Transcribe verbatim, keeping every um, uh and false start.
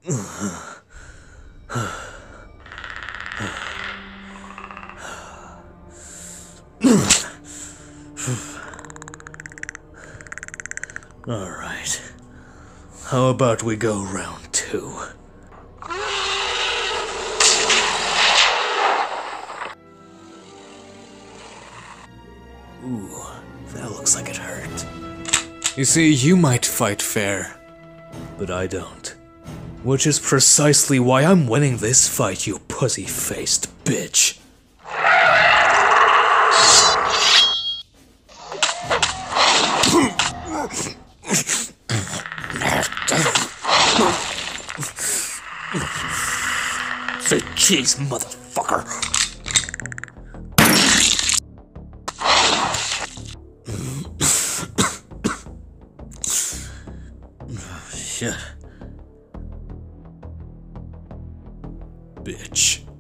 Alright. How about we go round two? Ooh, that looks like it hurt. You see, you might fight fair, but I don't. Which is precisely why I'm winning this fight, you pussy-faced bitch. Say cheese, motherfucker. Shit. Bitch.